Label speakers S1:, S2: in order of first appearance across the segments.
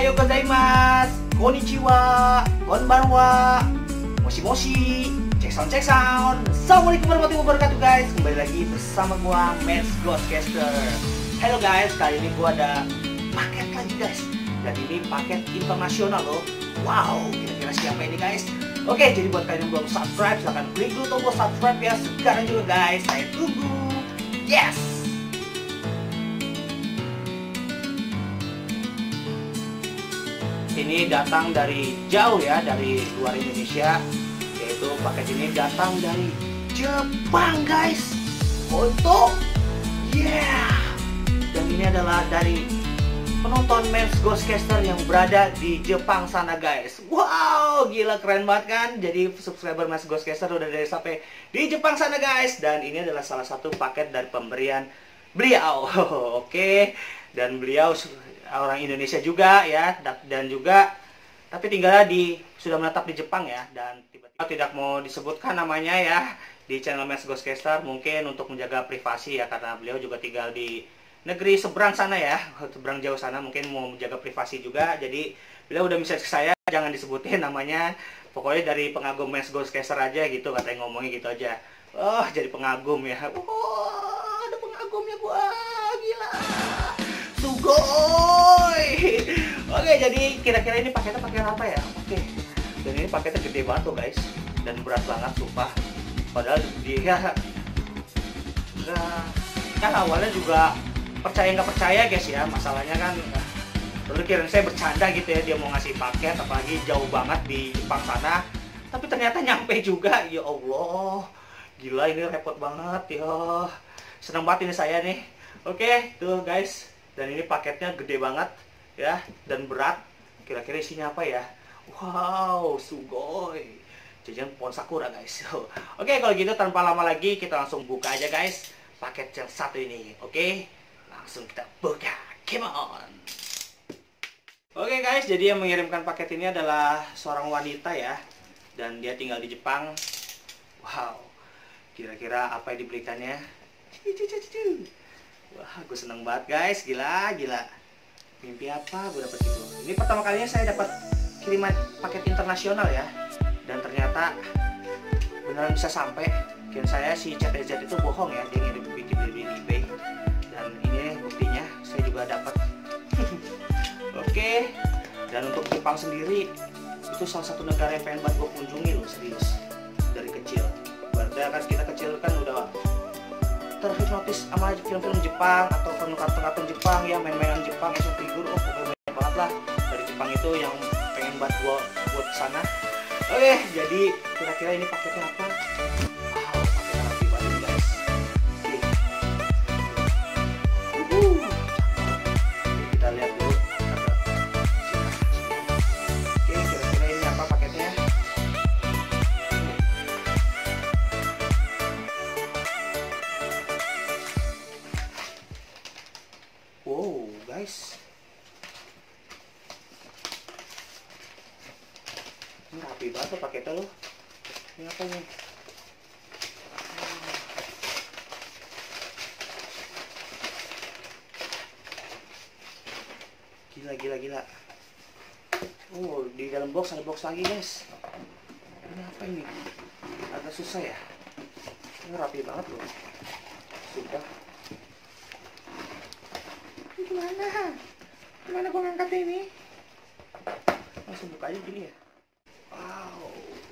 S1: Ohayo gozaimasu, konnichiwa, konbanwa, moshi moshi, cek sound. Assalamualaikum warahmatullahi wabarakatuh guys. Kembali lagi bersama gua Mens Ghostcaster. Hello guys, kali ini gua ada paket lagi guys. Dan ini paket internasional loh. Wow, kira-kira siapa ini guys? Oke, jadi buat kalian yang belum subscribe, silahkan klik dulu tombol subscribe ya sekarang juga guys. Saya tunggu. Yes. Ini datang dari jauh ya, dari luar Indonesia. Yaitu paket ini datang dari Jepang guys. Foto. Yeah. Dan ini adalah dari penonton Mens Ghostcaster yang berada di Jepang sana guys. Wow, gila keren banget kan. Jadi subscriber Mens Ghostcaster udah dari sampai di Jepang sana guys. Dan ini adalah salah satu paket dari pemberian beliau. Oke. Dan beliau orang Indonesia juga ya, dan juga tapi tinggalnya sudah menetap di Jepang ya, dan tiba-tiba tidak mau disebutkan namanya ya di channel Mens Ghostcaster, mungkin untuk menjaga privasi ya, karena beliau juga tinggal di negeri seberang sana ya, seberang jauh sana, mungkin mau menjaga privasi juga. Jadi beliau udah message ke saya jangan disebutin namanya, pokoknya dari pengagum Mens Ghostcaster aja gitu, katanya ngomongnya gitu aja. Oh, jadi pengagum ya. Oh, ada pengagumnya gua, gila. Sugoi. Oke, jadi kira-kira ini paketnya pakai apa ya? Oke. Dan ini paketnya gede banget tuh guys, dan berat banget sumpah. Padahal dia kan awalnya juga percaya nggak percaya guys ya, masalahnya kan dulu kirain saya bercanda gitu ya, dia mau ngasih paket apalagi jauh banget di Jepang sana, tapi ternyata nyampe juga. Ya Allah, gila ini repot banget ya, seneng banget ini saya nih. Oke tuh guys, dan ini paketnya gede banget ya, dan berat. Kira-kira isinya apa ya? Wow, sugoi, jajan pohon sakura guys. Oke, kalau gitu tanpa lama lagi kita langsung buka aja guys paket yang satu ini. Oke, langsung kita buka, come on. Oke guys, jadi yang mengirimkan paket ini adalah seorang wanita ya, dan dia tinggal di Jepang. Wow, kira-kira apa yang diberikannya? Wah, gue seneng banget guys, gila. Mimpi apa gue dapat gitu. Ini pertama kalinya saya dapat kiriman paket internasional ya, dan ternyata beneran bisa sampai. Kira saya si CTZ itu bohong ya, dia bikin di eBay. Dan ini buktinya, saya juga dapat. Oke. Dan untuk Jepang sendiri, itu salah satu negara yang pengen banget gue kunjungi loh, serius. Dari kecil. Berarti kan kita kecil kan udah terhipnotis sama film-film Jepang atau kartun-kartun Jepang ya, main-mainan Jepang, action figure, oh pokoknya banyak banget lah dari Jepang itu yang pengen buat buat sana. Oke, jadi kira-kira ini paketnya apa? Wow, paketnya rapi banget guys. Kita lihat dulu. Oke, kira-kira ini apa paketnya? Wow, guys. Ini rapi banget tuh paketnya loh. Ini apa nih? Gila. Oh, di dalam box ada box lagi guys. Ini apa ini? Agak susah ya. Ini rapi banget loh. Sumpah. Gimana gua ngangkat ini? Langsung buka aja gini ya. Wow.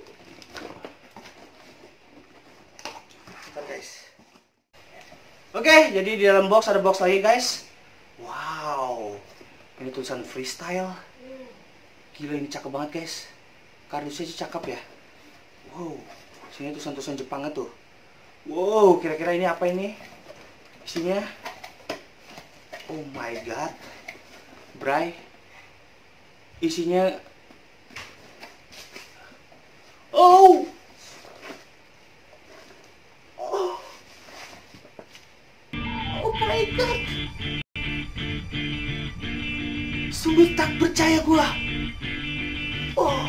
S1: Bentar guys. Oke, jadi di dalam box ada box lagi guys. Wow. Ini tulisan freestyle. Gila, ini cakep banget guys. Kardusnya sih cakep ya. Wow. Sini tulisan-tulisan Jepangnya tuh. Wow, kira-kira ini apa ini? Isinya? Oh my god, Bray, isinya, oh my god, sungguh tak percaya gua. Oh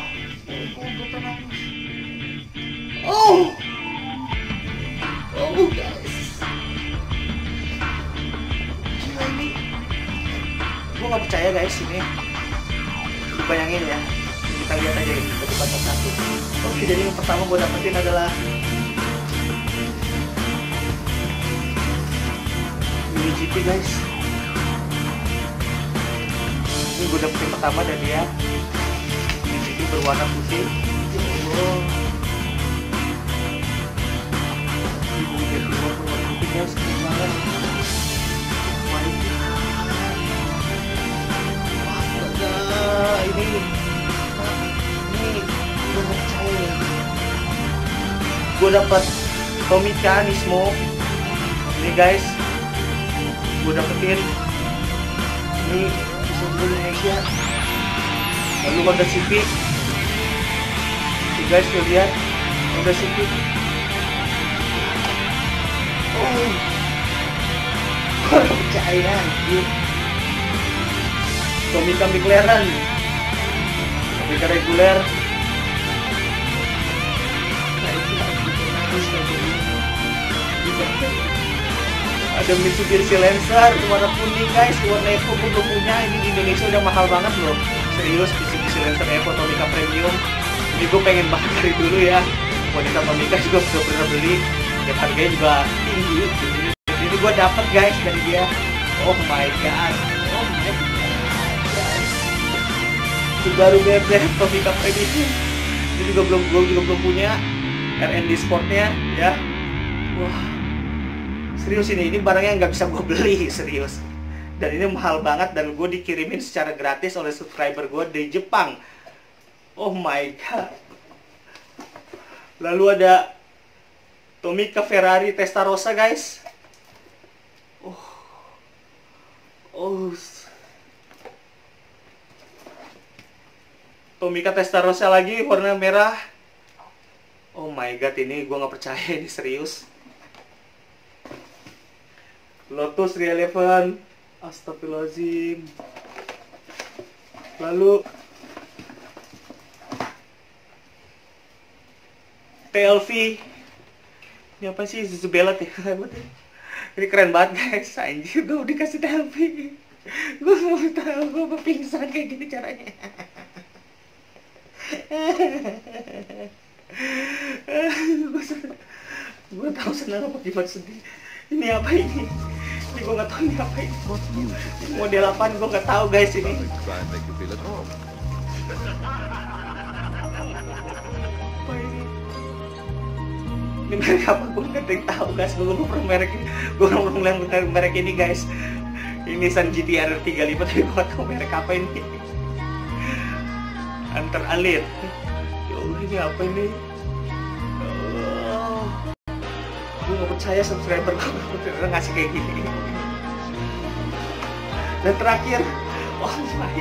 S1: guys. Gue gak percaya guys ini. bayangin ya, kita lihat aja ini satu satu. Oke, jadi yang pertama gue dapetin adalah Mini GP guys. Ini gue dapetin pertama dan dia Mini GP berwarna putih. Oh, ini gue jadi berwarna putih guys, keren banget. Ini gue percaya gue dapat Tomica Nismo ini guys, gue dapetin ini di seluruh Indonesia. Lalu Honda Civic ini guys, tuh lihat Honda Civic. Oh, gue percaya anjir. Tomica McLaren, Tomica reguler. Ada Mitsubishi Lancer warna kuning guys, warna Evo gue belum punya. Ini di Indonesia udah mahal banget loh, serius. Mitsubishi Lancer Evo Tomica Premium. Ini gue pengen banget dari dulu ya. Wanita Tomica juga udah pernah beli, dan harganya juga tinggi. Jadi gue dapet guys dari dia. Oh my god, oh my god. Subaru BRZ Tomica Premium. Ini juga belum punya. RND Sportnya ya. Wah, serius ini barangnya nggak bisa gue beli, serius. Dan ini mahal banget dan gue dikirimin secara gratis oleh subscriber gue dari Jepang. Oh my god. Lalu ada Tomica Ferrari Testarossa guys. Tomica Testarossa lagi warna merah. Oh my god, ini gue nggak percaya, ini serius. Lotus Re11, astagfirullahaladzim. Lalu TLV, ini apa sih, Zubelat ya? Ini keren banget guys, anjir. Gue dikasih TLV, gue nggak tahu, gue pingsan kayak gini caranya. Gue tahu senang apa gimana sedih. Ini apa ini? Ini gue nggak tahu ini apa ini. Model 8 gue nggak tahu guys ini. Apa ini? Ini merek apa? Gue nggak tahu guys. Gue belum pernah merek ini. Gue belum pernah merek ini guys. Ini Nissan GT-R 35 tapi gue nggak tahu merek apa ini. Antar alir. Ya Allah, ini apa ini? Oh, gue gak percaya subscriber gue ngasih kayak gini. Dan terakhir, oh my,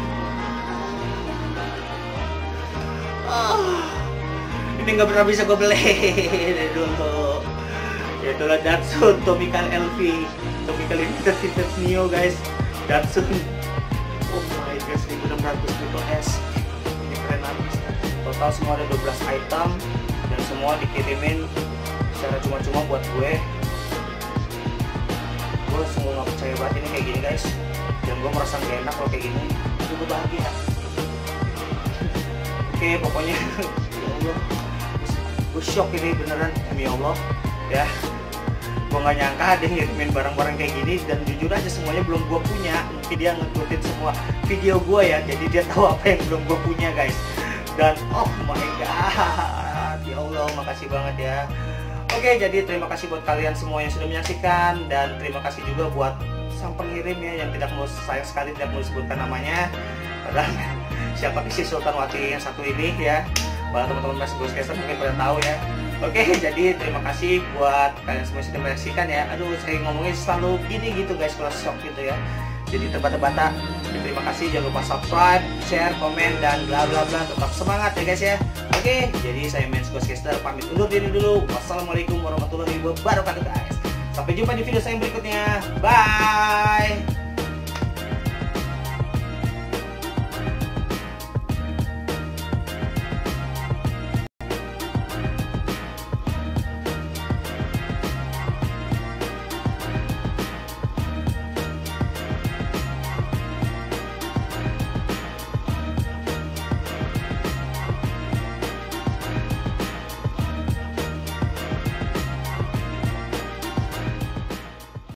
S1: ini gak pernah bisa gue beli dari dulu. Yaitulah Datsun Tomica LV, Tomica Limited Vintage Neo guys. Datsun, oh my god, 1600 Triple S. Ini keren banget. Total semua ada 12 item dan semua dikirimin secara cuma-cuma buat gue. Gue sungguh gak percaya banget ini kayak gini guys. Dan gue merasa gak enak kalau kayak gini. Tapi gue bahagia. Oke, pokoknya ya Allah, gue shock ini beneran, demi Allah ya. Gue gak nyangka ada yang ngirimin barang-barang kayak gini. Dan jujur aja semuanya belum gue punya. Mungkin dia ngikutin semua video gue ya, jadi dia tahu apa yang belum gue punya guys. Dan oh my god, ya Allah, makasih banget ya. Oke, jadi terima kasih buat kalian semua yang sudah menyaksikan. Dan terima kasih juga buat sang pengirim ya, yang tidak mau, sayang sekali tidak mau disebutkan namanya. Padahal siapa sih Sultan Wati yang satu ini ya. Bahkan teman-teman Mas Ghost mungkin pada tahu ya. Oke, jadi terima kasih buat kalian semua yang sudah menyaksikan ya. Aduh, saya ngomongnya selalu gini gitu guys, kalau shock gitu ya. Jadi terbata-bata. Terima kasih, jangan lupa subscribe, share, komen, dan bla bla bla. Tetap semangat ya guys ya. Oke, jadi saya Men's Ghostcaster pamit undur diri dulu. Wassalamualaikum warahmatullahi wabarakatuh guys. Sampai jumpa di video saya berikutnya. Bye.